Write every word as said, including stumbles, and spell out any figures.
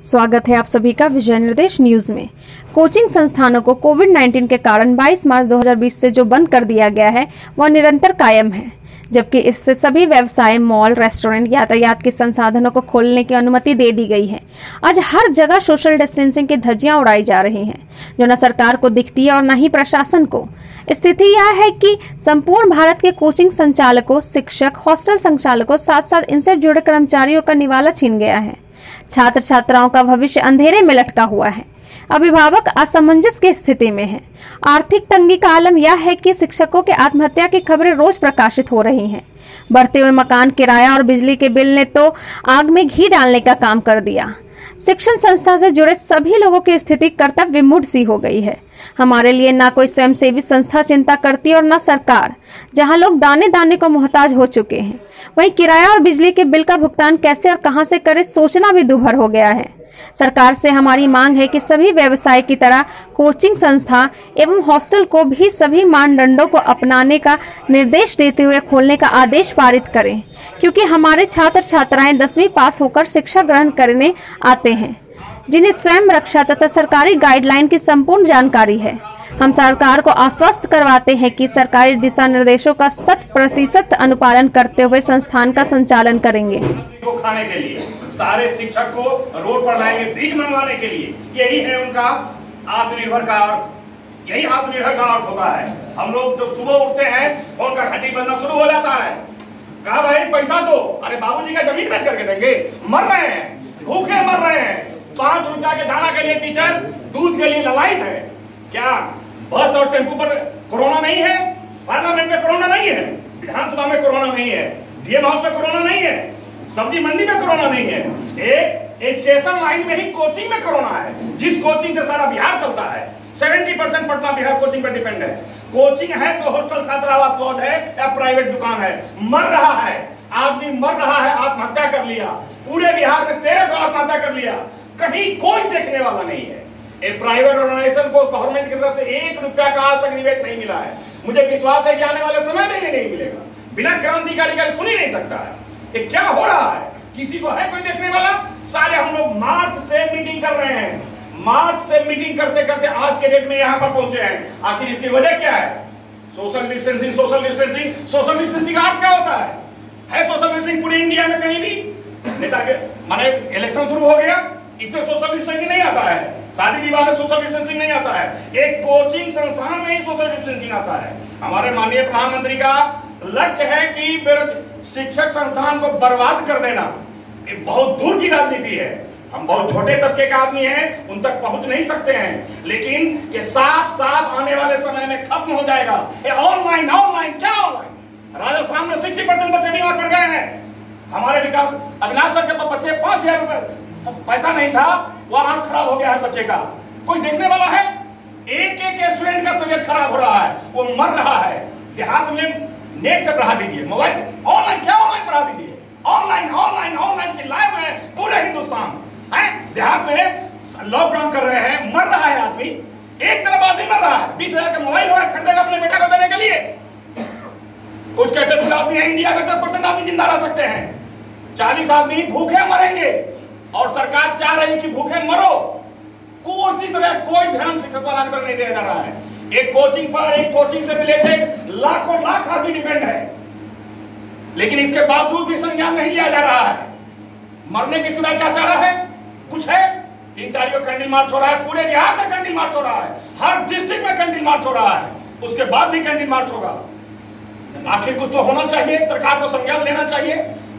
स्वागत है आप सभी का विजय निर्देश न्यूज में। कोचिंग संस्थानों को कोविड उन्नीस के कारण बाईस मार्च दो हज़ार बीस से जो बंद कर दिया गया है वह निरंतर कायम है, जबकि इससे सभी व्यवसाय, मॉल, रेस्टोरेंट, यातायात के संसाधनों को खोलने की अनुमति दे दी गई है। आज हर जगह सोशल डिस्टेंसिंग की धज्जियां उड़ाई जा रही हैं, जो न सरकार को दिखती है और न ही प्रशासन को। स्थिति यह है कि संपूर्ण भारत के कोचिंग संचालकों, शिक्षक, हॉस्टल संचालकों, साथ साथ इनसे जुड़े कर्मचारियों का निवाला छीन गया है। छात्र छात्राओं का भविष्य अंधेरे में लटका हुआ है। अभिभावक असमंजस की स्थिति में हैं। आर्थिक तंगी का आलम यह है कि शिक्षकों के आत्महत्या की खबरें रोज प्रकाशित हो रही हैं। बढ़ते हुए मकान किराया और बिजली के बिल ने तो आग में घी डालने का काम कर दिया। शिक्षण संस्था से जुड़े सभी लोगों की स्थिति कर्तव्य विमूढ़ सी हो गई है। हमारे लिए ना कोई स्वयंसेवी संस्था चिंता करती और ना सरकार, जहां लोग दाने दाने को मोहताज हो चुके हैं। वहीं किराया और बिजली के बिल का भुगतान कैसे और कहां से करें, सोचना भी दूभर हो गया है। सरकार से हमारी मांग है कि सभी व्यवसाय की तरह कोचिंग संस्था एवं हॉस्टल को भी सभी मानदंडों को अपनाने का निर्देश देते हुए खोलने का आदेश पारित करें, क्योंकि हमारे छात्र छात्राएं दसवीं पास होकर शिक्षा ग्रहण करने आते हैं, जिन्हें स्वयं रक्षा तथा सरकारी गाइडलाइन की संपूर्ण जानकारी है। हम सरकार को आश्वस्त करवाते हैं कि सरकारी दिशा निर्देशों का शत प्रतिशत अनुपालन करते हुए संस्थान का संचालन करेंगे। को खाने के लिए सारे शिक्षक को रोड पर लाएंगे, भीख मंगवाने के लिए। यही है उनका आत्मनिर्भर का अर्थ, यही आत्मनिर्भर का अर्थ होता है। हम लोग जब सुबह उठते हैं, फोन का घंटी बजना शुरू हो जाता है। कहा भाई पैसा दो, अरे बाबूजी का जमीन बेच करके देंगे। मर रहे हैं, भूखे मर रहे हैं। पांच रुपया के दाना के लिए टीचर दूध के लिए ललायत है। क्या बस और टेम्पो पर कोरोना नहीं है? पार्लियामेंट में कोरोना नहीं है? विधानसभा में कोरोना नहीं है? डीएम हाउस में कोरोना नहीं है? सब्जी मंडी में कोरोना नहीं है? एक एजुकेशन लाइन में ही कोचिंग में कोरोना है, जिस कोचिंग से सारा बिहार चलता है। सत्तर परसेंट पटना बिहार कोचिंग पर डिपेंड है। कोचिंग है तो हॉस्टल, छात्रावास, लॉज है या प्राइवेट दुकान है। मर रहा है आदमी, मर रहा है, आत्महत्या कर लिया। पूरे बिहार में तेरह को आत्महत्या कर लिया, कहीं कोई देखने वाला नहीं है। एक प्राइवेट ऑर्गेनाइजेशन को गवर्नमेंट की तरफ से एक रुपया का आज तक निवेश नहीं मिला है। मुझे विश्वास है कि आने वाले समय में भी नहीं मिलेगा। बिना क्रांतिकारी का सुन ही नहीं सकता है। ये क्या हो रहा है? किसी को है कोई देखने वाला? सारे हम लोग मार्च से मीटिंग कर रहे हैं, मार्च से मीटिंग करते करते आज के डेट में यहाँ पर पहुंचे हैं। आखिर इसकी वजह क्या है? Social distancing, social distancing, social distancing का क्या होता है? है सोशल डिस्टेंसिंग पूरी इंडिया में कहीं भी? नेता के माने इलेक्शन शुरू हो गया, इसमें सोशल डिस्टेंसिंग नहीं आता है। शादी विवाह में सोशल डिस्टेंसिंग नहीं आता है। एक कोचिंग संस्थान में ही सोशल डिस्टेंसिंग आता है। हमारे माननीय प्रधानमंत्री का लक्ष्य है कि शिक्षक संस्थान को बर्बाद कर देना। ये बहुत दूर की राजनीति है। हम बहुत छोटे तबके का आदमी हैं, उन तक पहुंच नहीं सकते हैं, लेकिन ये साफ साफ आने वाले समय में खत्म हो जाएगा। ये ऑनलाइन ऑनलाइन क्या ऑनलाइन? राजस्थान में साठ परसेंट बच्चे बीमार पड़ गए हैं। हमारे विकास अविनाश सर के तो बच्चे पांच हजार रुपए तो पैसा नहीं था, वो आंख खराब हो गया है बच्चे का। कोई देखने वाला है? एक एक स्टूडेंट का तबियत खराब हो रहा है, वो मर रहा है। देहात में नेट से पढ़ा दीजिए, मोबाइल ऑनलाइन क्या ऑनलाइन पढ़ा दीजिए। ऑनलाइन ऑनलाइन ऑनलाइन चिल्लाए हुए हैं पूरे हिंदुस्तान है। देहात में लॉकडाउन कर रहे हैं, मर रहा है आदमी। एक तरफ आदमी मर रहा है, बीस हजार का मोबाइल हो खरीदेगा अपने बेटा को देने के लिए। कुछ कैपेबल आदमी है इंडिया में, दस परसेंट आदमी जिंदा रह सकते हैं। चालीस आदमी भूखे मरेंगे और सरकार चाह रही है कि भूखे मरो। कोई तरह कोई ध्यान शिक्षक पर नहीं दिया जा रहा है। एक कोचिंग पर, एक कोचिंग से रिलेटेड लाखों लाख आदमी डिपेंड है, लेकिन इसके बावजूद भी संज्ञान नहीं लिया जा रहा है। मरने के सिवाय क्या चाह रहा है? कुछ है? तीन तारीख को कैंडल मार्च हो रहा है, पूरे बिहार में कैंडल मार्च हो रहा है, हर डिस्ट्रिक्ट में कैंडल मार्च हो रहा है, उसके बाद भी कैंडल मार्च होगा। आखिर कुछ तो होना चाहिए, सरकार को संज्ञान लेना चाहिए।